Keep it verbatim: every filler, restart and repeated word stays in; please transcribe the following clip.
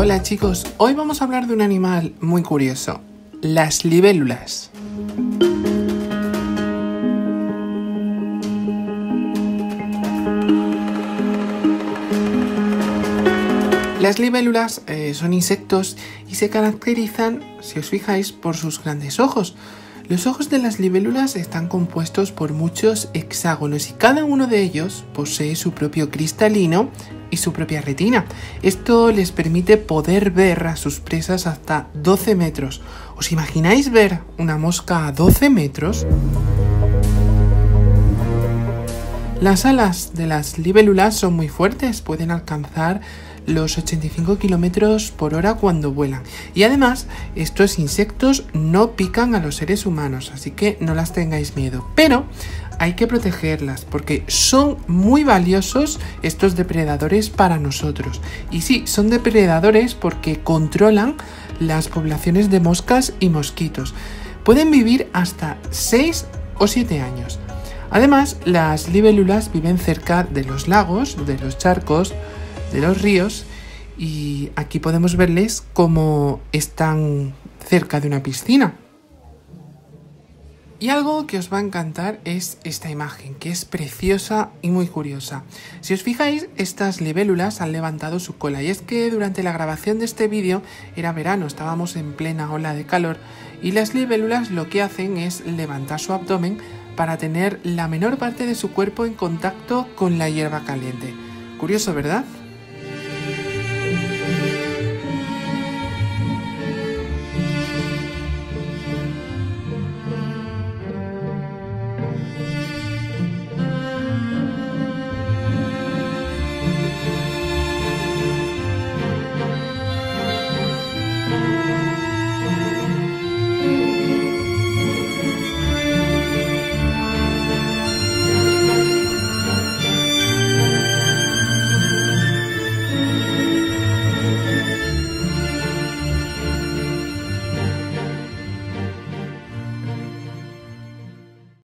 Hola chicos, hoy vamos a hablar de un animal muy curioso, las libélulas. Las libélulas eh, son insectos y se caracterizan, si os fijáis, por sus grandes ojos. Los ojos de las libélulas están compuestos por muchos hexágonos y cada uno de ellos posee su propio cristalino y su propia retina. Esto les permite poder ver a sus presas hasta doce metros. ¿Os imagináis ver una mosca a doce metros? Las alas de las libélulas son muy fuertes, pueden alcanzar los ochenta y cinco kilómetros por hora cuando vuelan. Y además, estos insectos no pican a los seres humanos, así que no las tengáis miedo. Pero hay que protegerlas porque son muy valiosos estos depredadores para nosotros. Y sí, son depredadores porque controlan las poblaciones de moscas y mosquitos. Pueden vivir hasta seis o siete años. Además, las libélulas viven cerca de los lagos, de los charcos, de los ríos, y aquí podemos verles como están cerca de una piscina. Y algo que os va a encantar es esta imagen, que es preciosa y muy curiosa. Si os fijáis, estas libélulas han levantado su cola, y es que durante la grabación de este vídeo era verano, estábamos en plena ola de calor, y las libélulas lo que hacen es levantar su abdomen para tener la menor parte de su cuerpo en contacto con la hierba caliente. Curioso, ¿verdad?